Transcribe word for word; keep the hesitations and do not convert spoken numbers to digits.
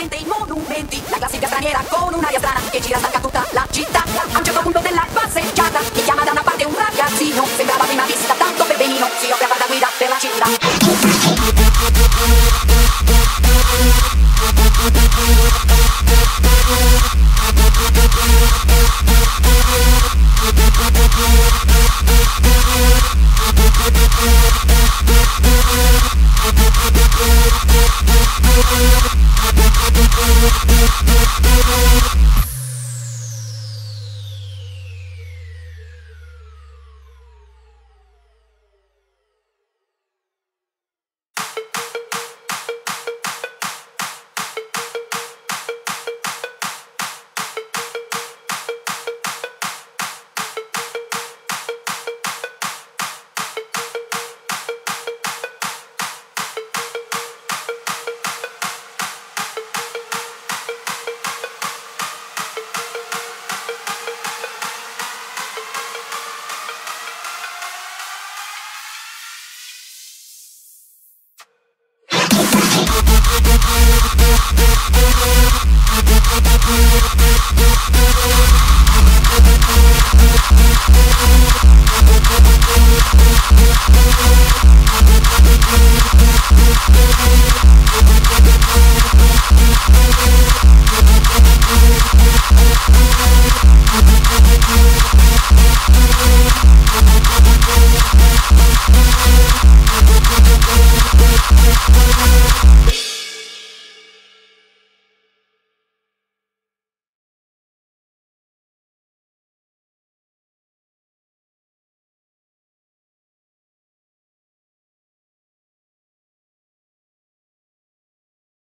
lentamente i monumenti, la classica straniera con un'aria strana che gira stanca tutta la città. A un certo punto della passeggiata mi chiama da una parte un ragazzino, sembrava a prima vista tanto peperino, si offre a far da guida per la città. We'll be right back.